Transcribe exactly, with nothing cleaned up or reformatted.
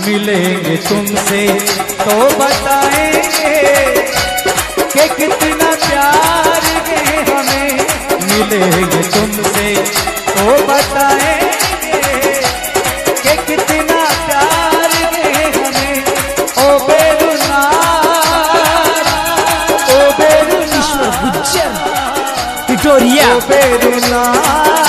मिलेंगे तुमसे तो बताएंगे कि कितना प्यार है हमें। मिलेंगे तुमसे तो बताएंगे कि कितना प्यार है हमें। ओ बेरुनार, ओ बेरुनार, विक्टोरिया ओ बेरुनार।